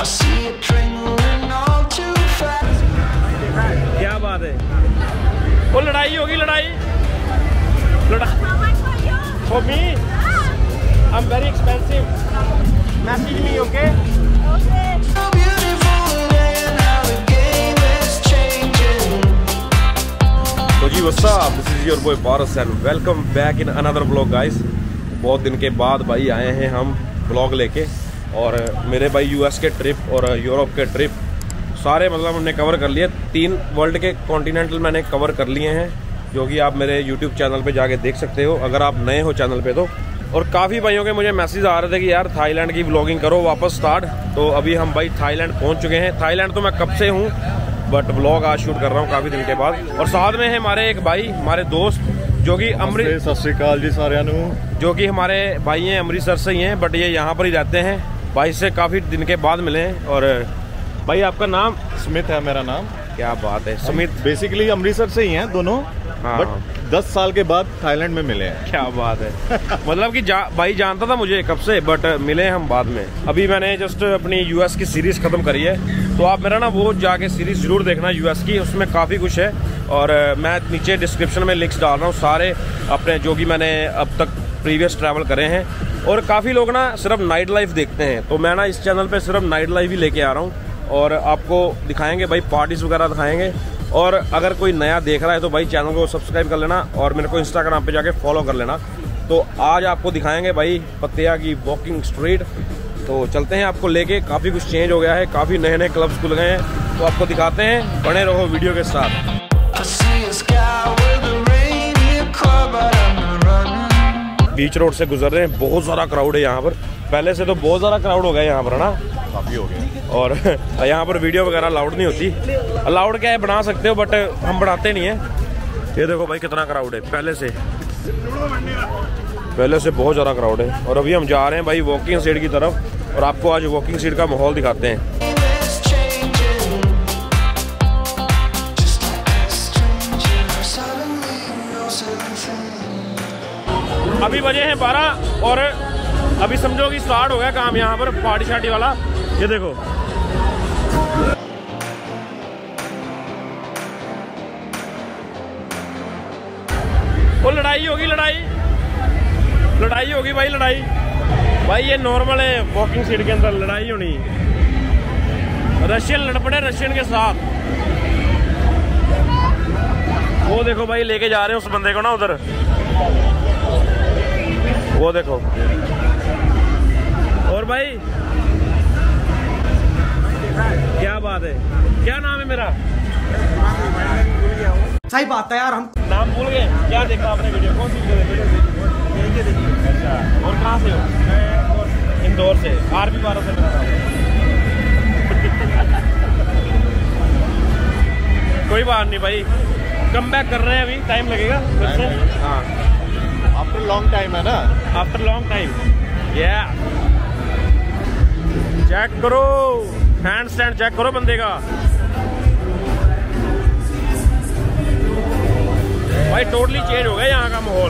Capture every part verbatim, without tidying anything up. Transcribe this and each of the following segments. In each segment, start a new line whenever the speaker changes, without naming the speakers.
क्या बात है, वो लड़ाई होगी, लड़ाई For me, I'm very expensive. Message me, okay? Okay. So ji what's up? This is your boy Paras and welcome back in another vlog, guys. बहुत दिन के बाद भाई आए हैं हम vlog लेके, और मेरे भाई यूएस के ट्रिप और यूरोप के ट्रिप सारे मतलब हमने कवर कर लिए। तीन वर्ल्ड के कॉन्टिनेंटल मैंने कवर कर लिए हैं, जो कि आप मेरे यूट्यूब चैनल पे जाके देख सकते हो अगर आप नए हो चैनल पे तो। और काफ़ी भाइयों के मुझे मैसेज आ रहे थे कि यार थाईलैंड की व्लॉगिंग करो वापस स्टार्ट। तो अभी हम भाई थाईलैंड पहुंच चुके हैं। थाईलैंड तो मैं कब से हूं, बट व्लॉग आज शूट कर रहा हूं काफ़ी दिन के बाद। और साथ में है हमारे एक भाई, हमारे दोस्त जो कि अमृत
सत श्री अकाल जी सारे,
जो कि हमारे भाई हैं अमृतसर से ही हैं, बट ये यहाँ पर ही रहते हैं। भाई से काफ़ी दिन के बाद मिले हैं। और भाई आपका नाम?
स्मिथ है मेरा नाम।
क्या बात है, स्मिथ।
बेसिकली अमृतसर से ही हैं दोनों,
हाँ,
बट दस साल के बाद थाईलैंड में मिले हैं।
क्या बात है। मतलब कि जा, भाई जानता था मुझे कब से, बट मिले हम बाद में। अभी मैंने जस्ट अपनी यूएस की सीरीज खत्म करी है, तो आप मेरा ना वो जाके सीरीज जरूर देखना यूएस की, उसमें काफ़ी कुछ है। और मैं नीचे डिस्क्रिप्शन में लिंक्स डाल रहा हूँ सारे अपने जो कि मैंने अब तक प्रीवियस ट्रैवल करे हैं। और काफ़ी लोग ना सिर्फ नाइट लाइफ देखते हैं, तो मैं ना इस चैनल पे सिर्फ नाइट लाइफ ही लेके आ रहा हूँ और आपको दिखाएंगे भाई, पार्टीज वगैरह दिखाएंगे। और अगर कोई नया देख रहा है तो भाई चैनल को सब्सक्राइब कर लेना और मेरे को इंस्टाग्राम पे जाके फॉलो कर लेना। तो आज आपको दिखाएंगे भाई पतिया की वॉकिंग स्ट्रीट। तो चलते हैं आपको लेके, काफ़ी कुछ चेंज हो गया है, काफ़ी नए नए क्लब्स खुल गए हैं, तो आपको दिखाते हैं। बने रहो वीडियो के साथ। बीच रोड से गुजर रहे हैं, बहुत सारा क्राउड है यहाँ पर। पहले से तो बहुत ज़्यादा क्राउड हो गया यहाँ पर ना,
काफ़ी हो गया।
और यहाँ पर वीडियो वगैरह अलाउड नहीं होती। अलाउड क्या है, बना सकते हो, बट हम बढ़ाते नहीं है। ये देखो भाई कितना क्राउड है, पहले से पहले से बहुत ज़्यादा क्राउड है। और अभी हम जा रहे हैं भाई वॉकिंग सीट की तरफ, और आपको आज वॉकिंग सीट का माहौल दिखाते हैं। अभी बजे हैं बारह, और अभी समझो कि स्टार्ट हो गया काम यहाँ पर पार्टी शार्टी वाला। ये देखो वो लड़ाई होगी, लड़ाई लड़ाई होगी भाई, लड़ाई भाई। ये नॉर्मल है, वॉकिंग सीट के अंदर लड़ाई होनी। रशियन लड़ पड़े रशियन के साथ। वो देखो भाई लेके जा रहे हैं उस बंदे को ना उधर, वो देखो। और भाई क्या बात है, क्या नाम है मेरा?
सही बात है यार, हम
नाम भूल गए। क्या देखा आपने वीडियो? कौन सी वीडियो देखी? अच्छा, और कहाँ से हो? मैं इंदौर से, आरबी बारह से मेरा नाम। कोई बात नहीं भाई, कम बैक कर रहे हैं, अभी टाइम लगेगा फिर से। हाँ,
आफ्टर लॉन्ग टाइम है ना,
आफ्टर लॉन्ग टाइम। या चेक करो, हैंड स्टैंड चेक करो बंदे का भाई, टोटली चेंज हो गया यहाँ का माहौल।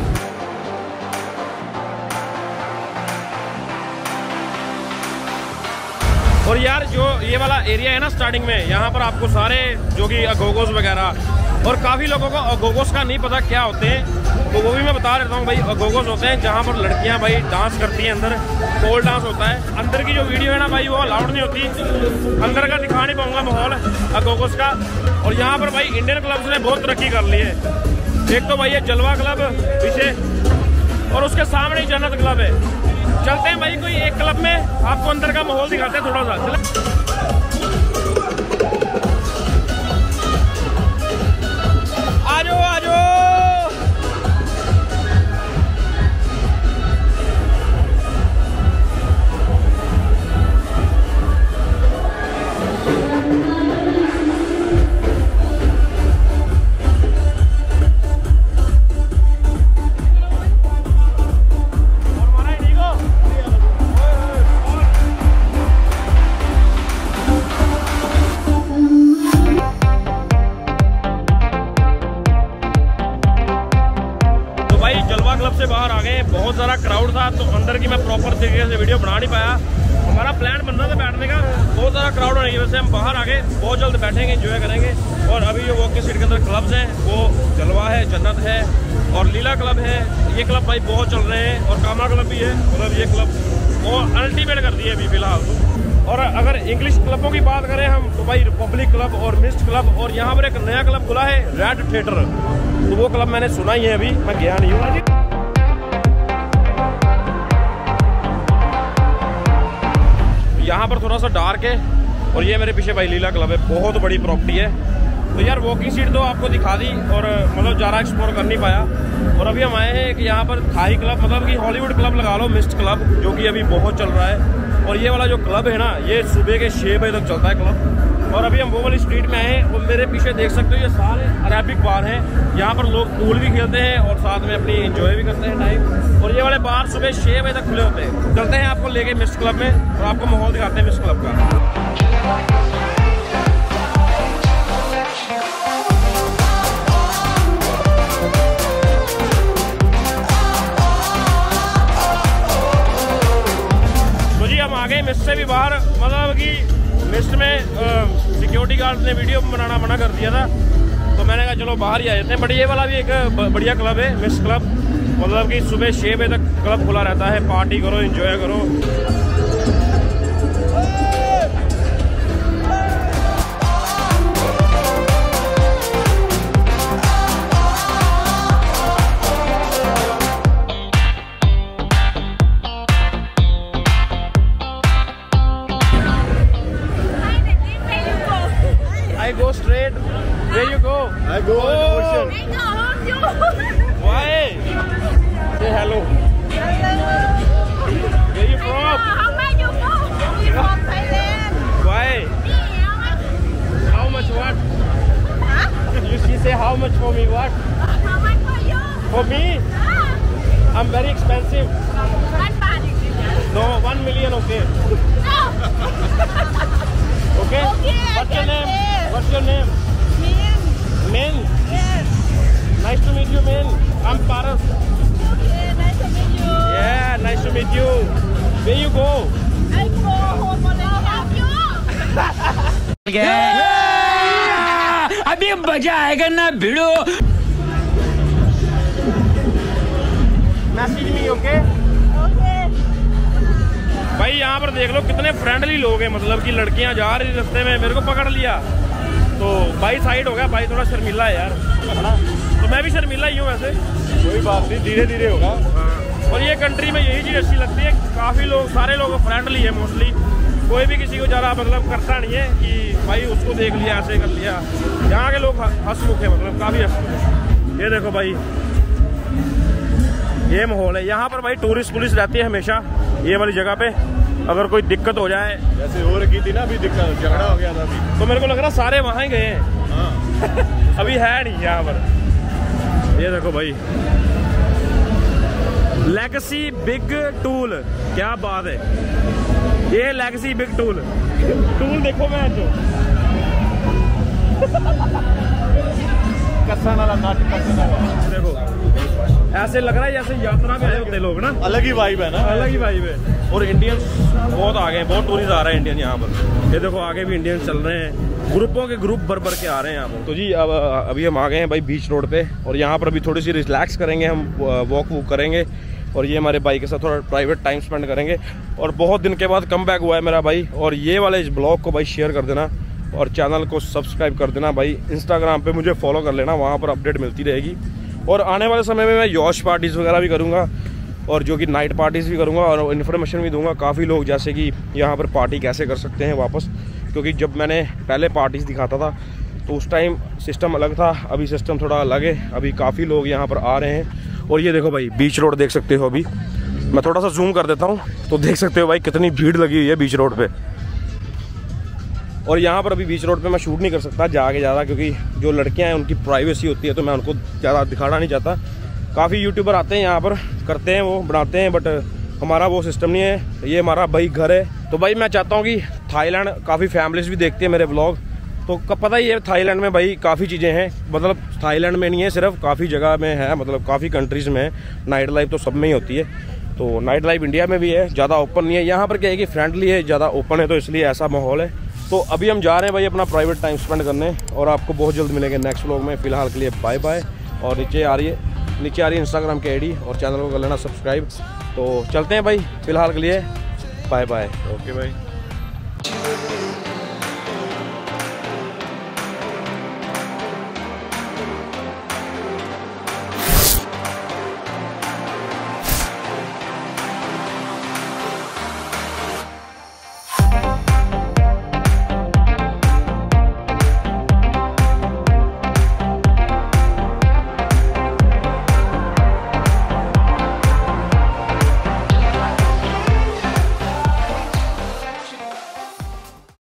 और यार जो ये वाला एरिया है ना स्टार्टिंग में, यहाँ पर आपको सारे जो कि अगोगोस वगैरह, और काफ़ी लोगों को अगोगोस का नहीं पता क्या होते हैं, तो वो भी मैं बता देता हूँ भाई। अगोगोस होते हैं जहाँ पर लड़कियाँ भाई डांस करती हैं, अंदर पोल डांस होता है। अंदर की जो वीडियो है ना भाई वो अलाउड नहीं होती, अंदर का दिखा नहीं पाऊंगा माहौल अगोगोस का। और यहाँ पर भाई इंडियन क्लब्स ने बहुत तरक्की कर ली है। एक तो भाई ये जलवा क्लब पीछे, और उसके सामने ही जन्नत क्लब है। चलते हैं भाई कोई एक क्लब में, आपको अंदर का माहौल दिखाते हैं थोड़ा सा। आ जाओ आ जाओ। क्लब से बाहर आ गए, बहुत सारा क्राउड था, तो अंदर की मैं प्रॉपर तरीके से वीडियो बना नहीं पाया। हमारा प्लान बन रहा था बैठने का, बहुत सारा क्राउड होने की वजह से हम बाहर आ गए। बहुत जल्द बैठेंगे, एंजॉय करेंगे। और अभी जो वॉक के सीट के अंदर क्लब्स हैं वो जलवा है, जन्नत है और लीला क्लब है। ये क्लब भाई बहुत चल रहे हैं और कामा क्लब भी है। मतलब ये क्लब और अल्टीमेट कर दिए अभी फिलहाल तो। और अगर इंग्लिश क्लबों की बात करें हम तो भाई रिपब्लिक क्लब और मिस्ट क्लब, और यहाँ पर एक नया क्लब खुला है रेड थिएटर, तो वो क्लब मैंने सुना ही है, अभी मैं गया नहीं हूँ। यहाँ पर थोड़ा सा डार्क है और ये मेरे पीछे भाई लीला क्लब है, बहुत बड़ी प्रॉपर्टी है। तो यार वॉकिंग सीट तो आपको दिखा दी और मतलब ज़्यादा एक्सप्लोर कर नहीं पाया। और अभी हम आए हैं कि यहाँ पर थाई क्लब, मतलब कि हॉलीवुड क्लब लगा लो, मिस्ट क्लब, जो कि अभी बहुत चल रहा है। और ये वाला जो क्लब है ना, ये सुबह के छः बजे तक चलता है क्लब। और अभी हम वो वाली स्ट्रीट में आए हैं और मेरे पीछे देख सकते हो ये सारे अरेबिक बार हैं। यहाँ पर लोग पूल भी खेलते हैं और साथ में अपनी एंजॉय भी करते हैं टाइम। और ये वाले बार सुबह छः बजे तक खुले होते हैं। चलते हैं आपको लेके मिस्ट क्लब में और आपको माहौल दिखाते हैं मिस्ट क्लब का। हम आ गए मिस्ट से भी बाहर, मतलब कि मिस्ट में सिक्योरिटी गार्ड ने वीडियो बनाना मना कर दिया था, तो मैंने कहा चलो बाहर ही आ जाते हैं। बट ये वाला भी एक बढ़िया क्लब है मिस्ट क्लब, मतलब कि सुबह छः बजे तक क्लब खुला रहता है। पार्टी करो, एंजॉय करो। I go straight. Where you go?
I go
oh.
in the ocean.
I go home you.
Why? Say hello.
Hello.
Where you from?
How much you go? We from Thailand.
Why?
How much?
How much what?
Huh?
You she say how much for me what?
How much for you?
For me?
Ah.
I'm very expensive.
One baht is it?
No, one million okay.
No.
Okay?
Okay, I
What's your
can
name?
pay.
What's your name?
Min.
Min.
Yes.
Nice to meet you, Min. I'm Paras.
Okay, nice to meet you.
Yeah, nice to meet you. Where you go?
I go home on the help you.
अभी मजा आएगा ना भिड़ो।
Message me, okay?
Okay.
भाई यहाँ पर देख लो कितने friendly लोग हैं, मतलब कि लड़कियाँ जा रही रास्ते में मेरे को पकड़ लिया तो भाई साइड हो गया। भाई थोड़ा शर्मिला है यार, तो मैं भी शर्मिला ही हूँ वैसे।
कोई बात नहीं, धीरे धीरे होगा।
हाँ। और ये कंट्री में यही चीज़ अच्छी लगती है, काफ़ी लोग, सारे लोग फ्रेंडली है मोस्टली। कोई भी किसी को ज़्यादा मतलब करता नहीं है कि भाई उसको देख लिया ऐसे कर लिया। यहाँ के लोग हंसमुख है, मतलब काफ़ी हंसमुख है। ये देखो भाई, ये माहौल है यहाँ पर। भाई टूरिस्ट पुलिस रहती है हमेशा ये वाली जगह पे, अगर कोई दिक्कत हो जाए,
जैसे हो रखी थी ना अभी, दिक्कत झगड़ा हो गया था अभी,
तो मेरे को लग रहा सारे वहाँ ही गए हैं।
हाँ।
अभी है नहीं यहाँ पर। ये देखो भाई, लेगेसी बिग टूल, क्या बात है। ये लेगेसी बिग टूल टूल देखो मैं जो देखो ऐसे लग रहा है जैसे यात्रा में आए होते लोग ना।
अलग ही वाइब है ना,
अलग ही वाइब है। और इंडियंस बहुत आ गए हैं, बहुत टूरिस्ट आ रहे हैं इंडियन यहाँ पर। ये देखो आगे भी इंडियंस चल रहे हैं, ग्रुपों के ग्रुप भर भर के आ रहे हैं यहाँ पर। तो जी अब अभी हम आ गए हैं भाई बीच रोड पे, और यहाँ पर अभी थोड़ी सी रिलैक्स करेंगे, हम वॉक वॉक करेंगे और ये हमारे भाई के साथ थोड़ा प्राइवेट टाइम स्पेंड करेंगे। और बहुत दिन के बाद कम बैक हुआ है मेरा भाई। और ये वाले इस ब्लॉग को भाई शेयर कर देना और चैनल को सब्सक्राइब कर देना भाई। इंस्टाग्राम पे मुझे फॉलो कर लेना, वहाँ पर अपडेट मिलती रहेगी। और आने वाले समय में मैं यॉश पार्टीज़ वगैरह भी करूँगा और जो कि नाइट पार्टीज़ भी करूँगा और इन्फॉर्मेशन भी दूंगा काफ़ी लोग, जैसे कि यहाँ पर पार्टी कैसे कर सकते हैं वापस। क्योंकि जब मैंने पहले पार्टीज़ दिखाता था तो उस टाइम सिस्टम अलग था, अभी सिस्टम थोड़ा अलग है। अभी काफ़ी लोग यहाँ पर आ रहे हैं। और ये देखो भाई बीच रोड देख सकते हो, अभी मैं थोड़ा सा जूम कर देता हूँ तो देख सकते हो भाई कितनी भीड़ लगी हुई है बीच रोड पे। और यहाँ पर अभी बीच रोड पे मैं शूट नहीं कर सकता जाके ज़्यादा, क्योंकि जो लड़कियाँ हैं उनकी प्राइवेसी होती है, तो मैं उनको ज़्यादा दिखाना नहीं चाहता। काफ़ी यूट्यूबर आते हैं यहाँ पर, करते हैं वो, बनाते हैं, बट हमारा वो सिस्टम नहीं है। ये हमारा भाई घर है। तो भाई मैं चाहता हूँ कि थाईलैंड, काफ़ी फैमिलीज भी देखती है मेरे ब्लॉग, तो कब पता ही है थाईलैंड में भाई काफ़ी चीज़ें हैं। मतलब थाईलैंड में नहीं है सिर्फ, काफ़ी जगह में है, मतलब काफ़ी कंट्रीज़ में है। नाइट लाइफ तो सब में ही होती है। तो नाइट लाइफ इंडिया में भी है, ज़्यादा ओपन नहीं है। यहाँ पर क्या है कि फ्रेंडली है, ज़्यादा ओपन है, तो इसलिए ऐसा माहौल है। तो अभी हम जा रहे हैं भाई अपना प्राइवेट टाइम स्पेंड करने, और आपको बहुत जल्द मिलेंगे नेक्स्ट व्लॉग में। फिलहाल के लिए बाय बाय। और नीचे आ रही है नीचे आ रही है इंस्टाग्राम की आईडी, और चैनल को कर लेना सब्सक्राइब। तो चलते हैं भाई, फिलहाल के लिए बाय बाय।
ओके भाई।